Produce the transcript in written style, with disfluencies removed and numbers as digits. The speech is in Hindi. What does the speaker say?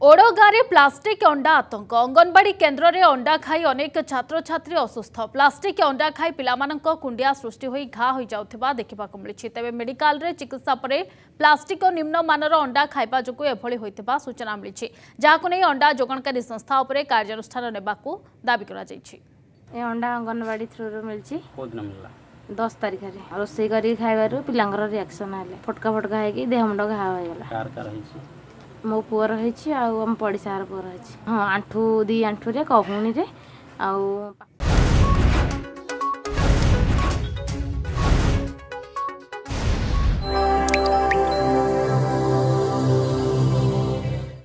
ओडगारे प्लास्टिक अंडा आतंक अंगनवाड़ी केन्द्र में अंडा खाई अनेक छात्र छात्री असुस्थ प्लास्टिक अंडा खाई पिलामानंक कुंडिया सृष्टि होई घा होई जाउथिबा देखिबाकु मिलिछि। तेबे मेडिकल रे चिकित्सा परे प्लास्टिक निम्न मानर अंडा खाइबा जोगु एभଳି होइथिबा सूचना मिलिछि, जाहाकु नै अंडा जोगणकारी संस्था उपरे कार्यानुष्ठान नेबाकु दाबी करा जाइछि। ए अंडा अंगनवाड़ी थ्रू मिलछि कोदिन मिलला 10 तारिख रे रोसई करी खाइबारु पिलांगर रिएक्शन आले फटका फटका हेकी देह मुंड घा होय गेला। कार कार होइछि मो पुअर होइछि आ हम पड़िसार पुअर होइछि। हां आंठू दी आंठू रे कहूनी रे आ